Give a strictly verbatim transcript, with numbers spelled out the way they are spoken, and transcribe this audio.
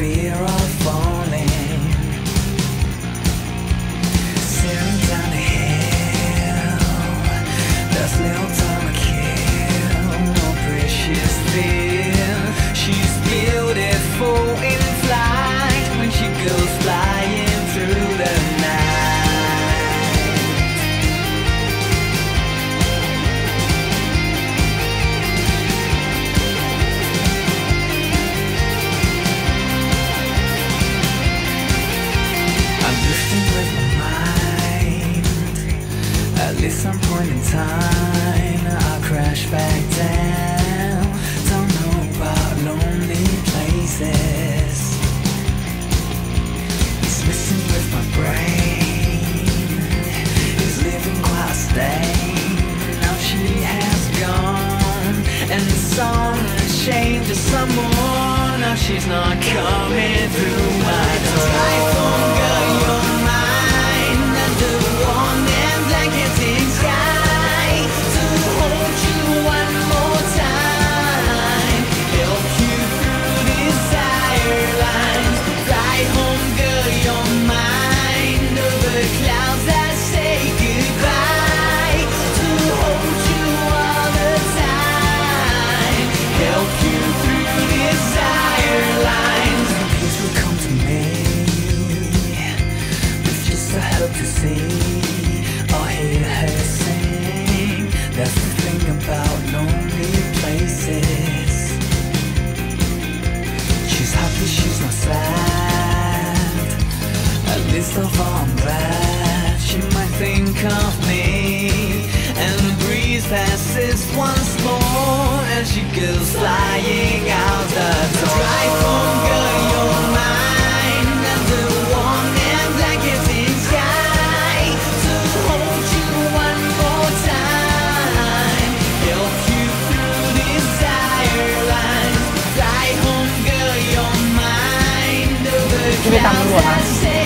fear of falling. Staring down the hill, there's little time to kill. No precious thing. She's beautiful in flight when she goes flying through the night. I'm drifting with my mind. At least some point in time I'll crash back down. Don't know about lonely places. It's messing with my brain. It's living quite staying. Now she has gone, and the song changes some more. Now she's not coming through my door. Typhoon girl, you're mine. Under warm and blanketing sky, to hold you one more time, help you through desire lines. Fly home, girl, you're mine. Over clouds that say goodbye, to hold you all the time, help you through desire lines. Peace will come to me with just a hope to see or hear her sing. That's the thing about lonely places. She's happy, she's not sad. At least so far I'm glad. She might think of me, and the breeze passes once more, and she goes flying out the door. Typhoon girl, you're mine. Under warm and blanketing sky, to hold you one more time, help you through desire lines. Fly home, girl, you're mine. Over clouds that say